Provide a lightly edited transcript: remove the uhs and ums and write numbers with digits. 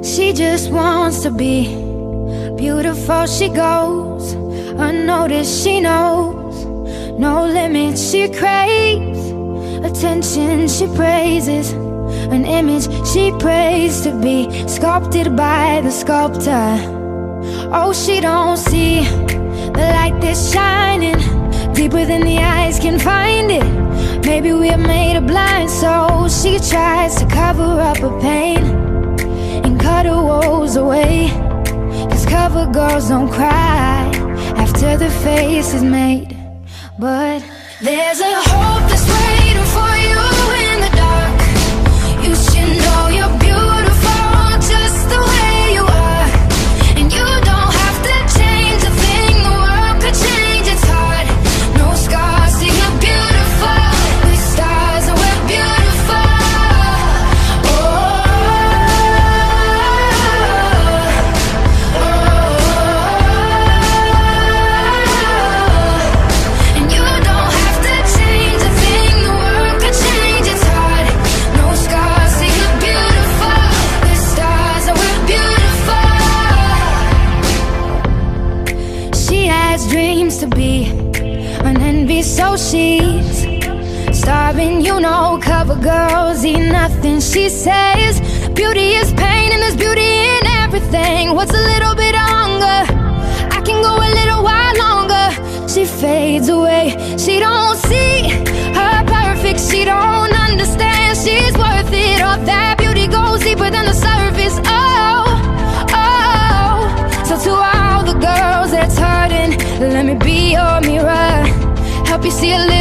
She just wants to be beautiful. She goes unnoticed, she knows no limits. She craves attention, she praises an image she prays to be sculpted by the sculptor. Oh, she don't see the light that's shining deeper than the eyes can find it. Maybe we're made of blind, so she tries to cover up her pain and cut her woes away. 'Cause cover girls don't cry after the face is made. But there's a hope that's waiting for you in the dark. You should know you're beautiful just the way you are. And you don't have to change a thing, the world could change, it's hard. No scars, see you're beautiful. We're stars and we're beautiful. And you don't have to change a thing, the world could change, it's hard. No scars, see you're beautiful. We're stars and we're beautiful. She has dreams to be an envy, so she's starving, you know. Cover girls eat nothing, she says. Beauty is pain and there's beauty in everything. What's a little bit of hunger? I can go a little while longer. She fades away, she don't see her perfect, she don't understand she's worth it. All that beauty goes deeper than the surface. Oh, oh. So to all the girls that's hurting, let me be your mirror, help you see a little